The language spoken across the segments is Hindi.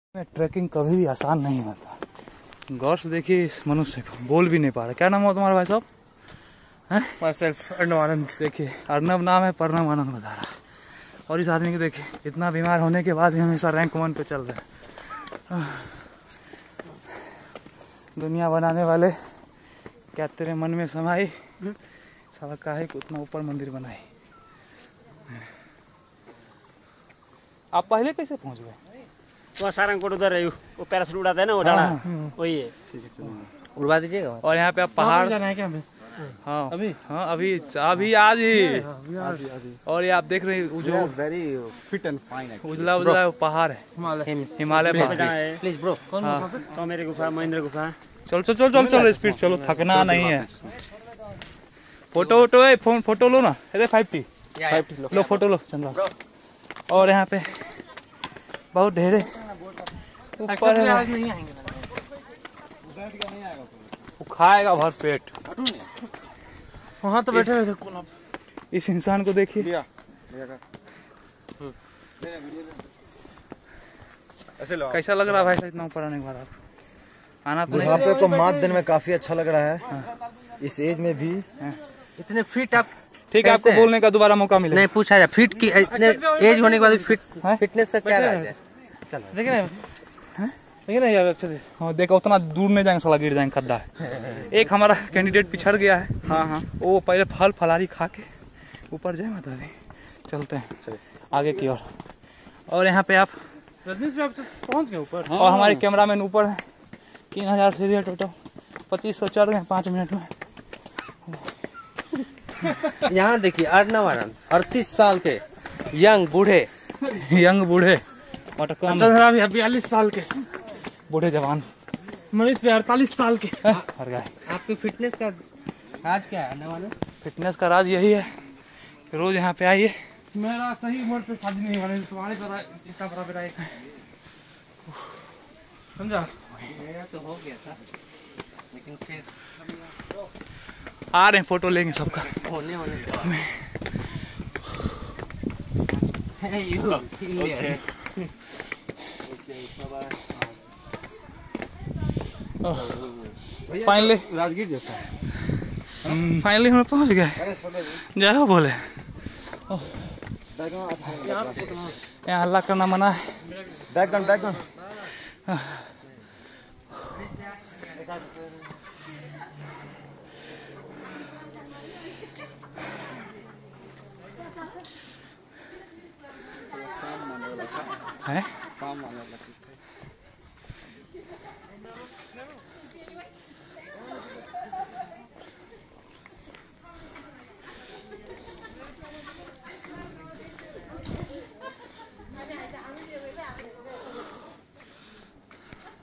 में ट्रैकिंग कभी भी आसान नहीं होता। गौर से देखिए इस मनुष्य को, बोल भी नहीं पा रहा। क्या नाम हुआ तुम्हारा भाई साहब? Myself Arnav Anand. देखिए अर्नव नाम है, प्रणव आनंद बता रहा है। और इस आदमी को देखिए, इतना बीमार होने के बाद भी हमेशा रैंक 1 पे चल रहा है। दुनिया बनाने वाले, क्या तेरे मन में समाई, साला काहे को उतना ऊपर मंदिर बनाई। आप पहले कैसे पहुंच गए? वहाँ सारंगकोट उधर है, वो पैराशूट उड़ाता है ना, वो डाला वही है। उड़वा दीजिएगा। और यहाँ पे आप पहाड़ जाना है क्या हमें? हाँ अभी अभी आज ही। और ये आप देख रहे हैं जो वेरी फिट एंड फाइन उजला उजला पहाड़ है, हिमालय पहाड़। प्लीज ब्रो, चौमेरे गुफा, महेंद्र गुफा। चलो चलो चलो चलो स्पीड चलो, थकना नहीं है। फोटो वोटो है, फोटो लो ना। अरे 5T लो, फोटो लो चंद्रा। और यहाँ पे बहुत ढेरे ऊपर है, आज नहीं आएंगे। वो खाएगा भर पेट। वहाँ तो बैठे हुए थे। इस इंसान को देखिए, कैसा लग रहा है भाई साहब इतना ऊपर आने के बाद? आप आना तो नहीं? बुढ़ापे को मात देने में काफी अच्छा लग रहा है। इस एज में भी इतने फिट आप। ठीक है, आपको बोलने का दोबारा मौका मिलेगा। नहीं पूछा जाए फिट की, इतने एज होने के बाद फिटनेस का क्या राज है? चलो देखिए ना अच्छे से। हाँ देखो, उतना दूर नहीं जाएंगे, साला गिर जाएंगे, खड्डा है। एक हमारा कैंडिडेट पिछड़ गया है। हाँ वो पहले फल फलारी खा के ऊपर जाए। माता दी चलते हैं आगे की ओर। और यहाँ पे आप रजनीश में आप पहुँच गए ऊपर। और हमारे कैमरामैन ऊपर है। 3000 सीढ़ी है टोटल, 2500 चढ़ गए 5 मिनट में। यहाँ देखिए अर्नव आनंद 38 साल के यंग बूढ़े और 42 साल के बूढ़े जवान, मनीष पे 48 साल के। हर गए। आपके फिटनेस का राज क्या है अर्नव आनंद? फिटनेस का राज यही है कि रोज यहाँ पे आइए। मेरा सही उम्र पे शादी नहीं होने, तुम्हारे पर इतना बराबर है, समझा? मेरा तो हो गया था, लेकिन फिर आ रहे हैं, फोटो लेंगे सबका। होने फाइनली राजगीर जैसा फाइनली हम पहुंच गए। जय हो बोले। यहाँ हल्ला करना मना है। बैकग्राउंड है।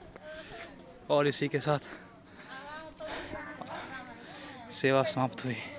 और इसी के साथ सेवा समाप्त हुई।